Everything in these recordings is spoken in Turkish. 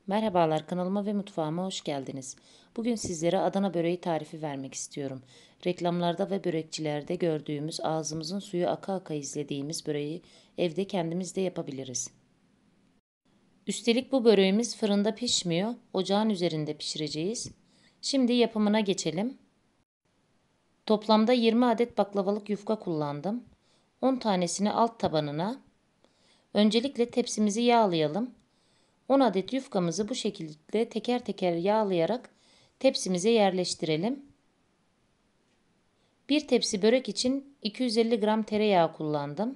Merhabalar, kanalıma ve mutfağıma hoş geldiniz. Bugün sizlere Adana böreği tarifi vermek istiyorum. Reklamlarda ve börekçilerde gördüğümüz, ağzımızın suyu aka aka izlediğimiz böreği evde kendimiz de yapabiliriz. Üstelik bu böreğimiz fırında pişmiyor, ocağın üzerinde pişireceğiz. Şimdi yapımına geçelim. Toplamda 20 adet baklavalık yufka kullandım. 10 tanesini alt tabanına. Öncelikle tepsimizi yağlayalım. 10 adet yufkamızı bu şekilde teker teker yağlayarak tepsimize yerleştirelim. Bir tepsi börek için 250 gram tereyağı kullandım.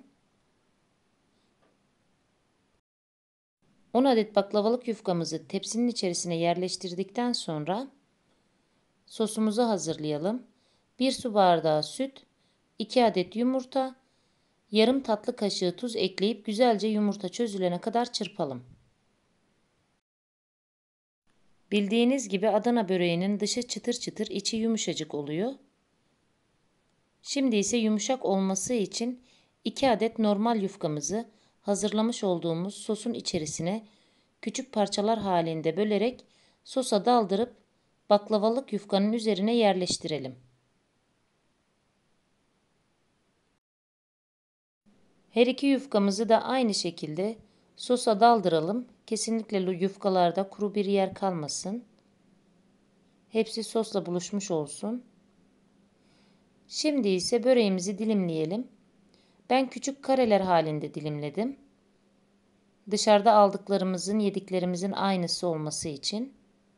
10 adet baklavalık yufkamızı tepsinin içerisine yerleştirdikten sonra sosumuzu hazırlayalım. 1 su bardağı süt, 2 adet yumurta, yarım tatlı kaşığı tuz ekleyip güzelce yumurta çözülene kadar çırpalım. Bildiğiniz gibi Adana böreğinin dışı çıtır çıtır, içi yumuşacık oluyor. Şimdi ise yumuşak olması için 2 adet normal yufkamızı hazırlamış olduğumuz sosun içerisine küçük parçalar halinde bölerek sosa daldırıp baklavalık yufkanın üzerine yerleştirelim. Her iki yufkamızı da aynı şekilde sosa daldıralım. Kesinlikle yufkalarda kuru bir yer kalmasın. Hepsi sosla buluşmuş olsun. Şimdi ise böreğimizi dilimleyelim. Ben küçük kareler halinde dilimledim. Dışarıda aldıklarımızın, yediklerimizin aynısı olması için.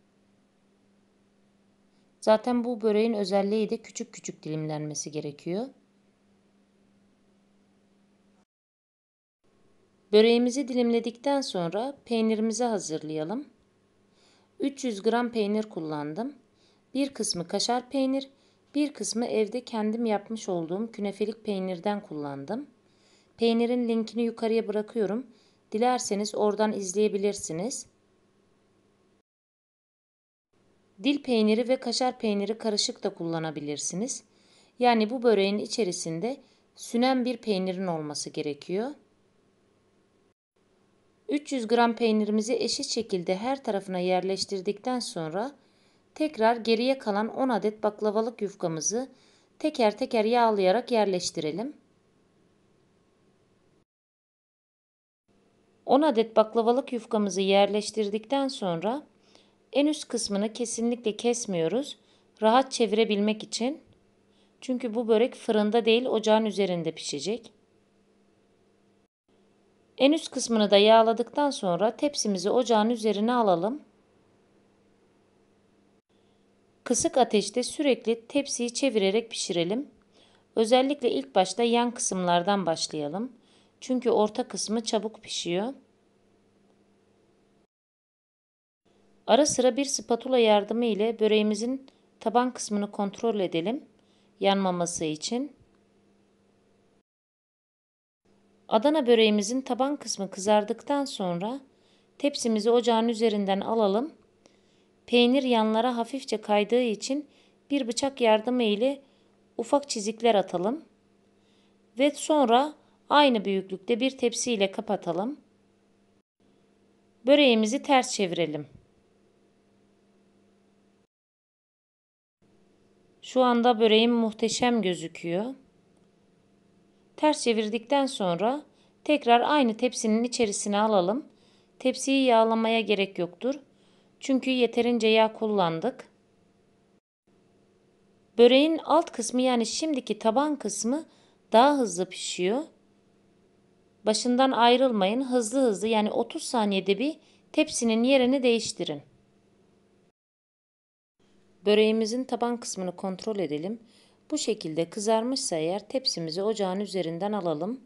Zaten bu böreğin özelliği de küçük küçük dilimlenmesi gerekiyor. Böreğimizi dilimledikten sonra peynirimizi hazırlayalım. 300 gram peynir kullandım. Bir kısmı kaşar peynir, bir kısmı evde kendim yapmış olduğum künefelik peynirden kullandım. Peynirin linkini yukarıya bırakıyorum. Dilerseniz oradan izleyebilirsiniz. Dil peyniri ve kaşar peyniri karışık da kullanabilirsiniz. Yani bu böreğin içerisinde sünen bir peynirin olması gerekiyor. 300 gram peynirimizi eşit şekilde her tarafına yerleştirdikten sonra tekrar geriye kalan 10 adet baklavalık yufkamızı teker teker yağlayarak yerleştirelim. 10 adet baklavalık yufkamızı yerleştirdikten sonra en üst kısmını kesinlikle kesmiyoruz. Rahat çevirebilmek için. Çünkü bu börek fırında değil ocağın üzerinde pişecek. En üst kısmını da yağladıktan sonra tepsimizi ocağın üzerine alalım. Kısık ateşte sürekli tepsiyi çevirerek pişirelim. Özellikle ilk başta yan kısımlardan başlayalım. Çünkü orta kısmı çabuk pişiyor. Ara sıra bir spatula yardımı ile böreğimizin taban kısmını kontrol edelim. Yanmaması için. Adana böreğimizin taban kısmı kızardıktan sonra tepsimizi ocağın üzerinden alalım. Peynir yanlara hafifçe kaydığı için bir bıçak yardımı ile ufak çizikler atalım. Ve sonra aynı büyüklükte bir tepsi ile kapatalım. Böreğimizi ters çevirelim. Şu anda böreğim muhteşem gözüküyor. Ters çevirdikten sonra tekrar aynı tepsinin içerisine alalım. Tepsiyi yağlamaya gerek yoktur. Çünkü yeterince yağ kullandık. Böreğin alt kısmı yani şimdiki taban kısmı daha hızlı pişiyor. Başından ayrılmayın. Hızlı hızlı yani 30 saniyede bir tepsinin yerini değiştirin. Böreğimizin taban kısmını kontrol edelim. Bu şekilde kızarmışsa eğer tepsimizi ocağın üzerinden alalım.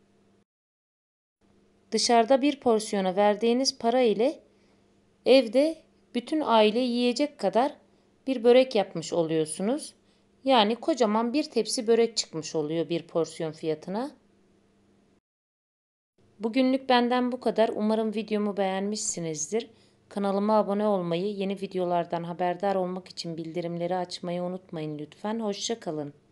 Dışarıda bir porsiyona verdiğiniz para ile evde bütün aile yiyecek kadar bir börek yapmış oluyorsunuz. Yani kocaman bir tepsi börek çıkmış oluyor bir porsiyon fiyatına. Bugünlük benden bu kadar. Umarım videomu beğenmişsinizdir. Kanalıma abone olmayı, yeni videolardan haberdar olmak için bildirimleri açmayı unutmayın lütfen. Hoşça kalın.